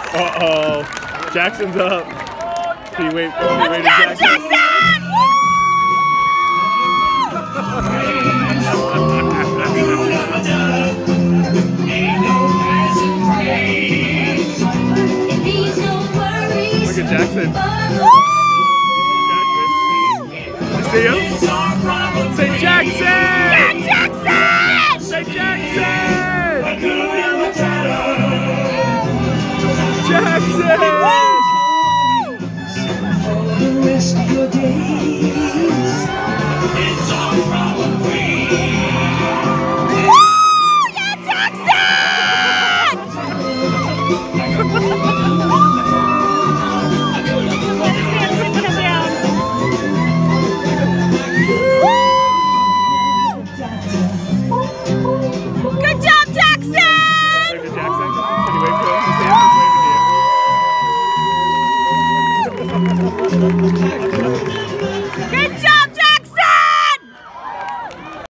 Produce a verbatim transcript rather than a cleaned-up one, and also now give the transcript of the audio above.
Uh-oh. Jackson's up. Can you wait? Can you Let's wait go, Jackson? Jackson! Look at Jackson. Jackson? You see him? Say Jackson! Yeah, Jackson! Say Jackson! Jackson! For the rest of your days, it's all problem free. Woo! Yeah, Jackson! Good job, Jackson! Wave to Jackson. Can you wave to him? Just wave to him.